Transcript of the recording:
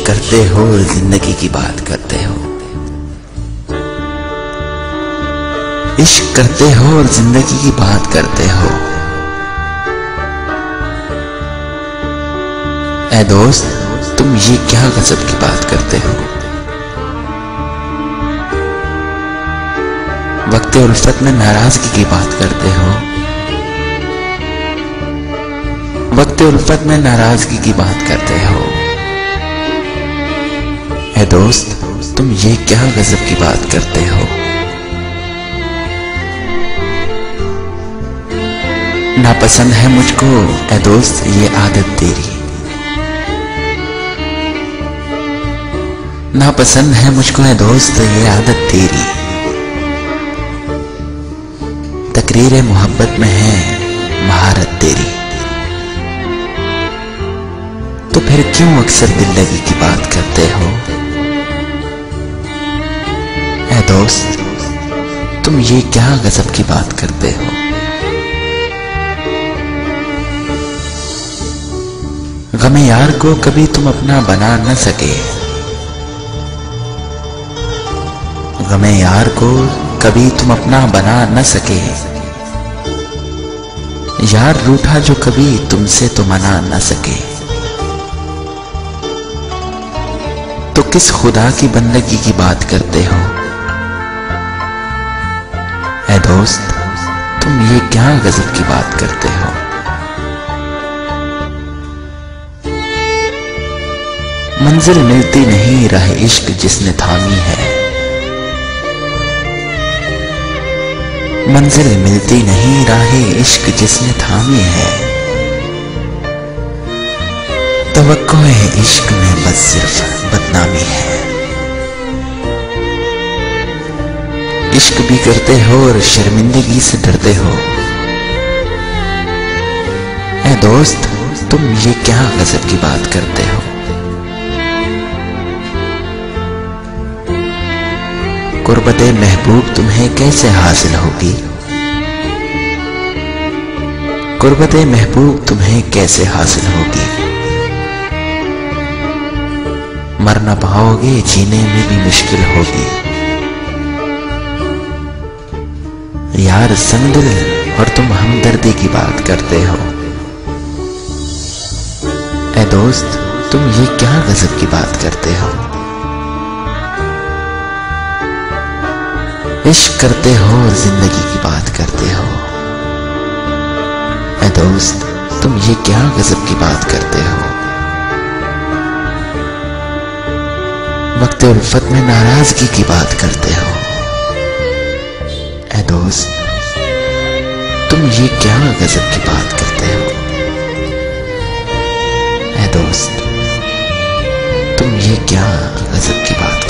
करते हो और जिंदगी की बात करते हो। इश्क करते हो और जिंदगी की बात करते हो। ऐ दोस्त, तुम ये क्या गजब की बात करते हो। वक्त उल्फत में नाराजगी की बात करते हो। वक्त उल्फत में नाराजगी की बात करते हो। ऐ दोस्त, तुम ये क्या गजब की बात करते हो। नापसंद है मुझको ऐ दोस्त ये आदत तेरी। नापसंद है मुझको ऐ दोस्त ये आदत तेरी। तकरीर मोहब्बत में है महारत तेरी। तो फिर क्यों अक्सर दिल लगी की बात करते हो। ऐ दोस्त, तुम ये क्या गजब की बात करते हो। गमे यार को कभी तुम अपना बना न सके। गमे यार को कभी तुम अपना बना न सके। यार रूठा जो कभी तुमसे तो मना न सके। तो किस खुदा की बंदगी की बात करते हो। ऐ दोस्त, तुम ये क्या गजब की बात करते हो। मंजिल मिलती नहीं राह इश्क जिसने थामी है। मंजिल मिलती नहीं राह इश्क जिसने थामी है। तवक्को है इश्क में बस सिर्फ बदनामी है। इश्क भी करते हो और शर्मिंदगी से डरते हो। ऐ दोस्त, तुम ये क्या गजब की बात करते हो। कुर्बते महबूब तुम्हें कैसे हासिल होगी। कुर्बते महबूब तुम्हें कैसे हासिल होगी। मर न पाओगे जीने में भी मुश्किल होगी। यार संगदिल और तुम हमदर्दी की बात करते हो। ऐ दोस्त, तुम ये क्या गजब की बात करते हो। इश्क करते हो और जिंदगी की बात करते हो। ऐ दोस्त, तुम ये क्या गजब की बात करते हो। वक्त उल्फत में नाराजगी की बात करते हो। ऐ दोस्त, तुम ये क्या गजब की बात करते हो। ऐ दोस्त, तुम ये क्या गजब की बात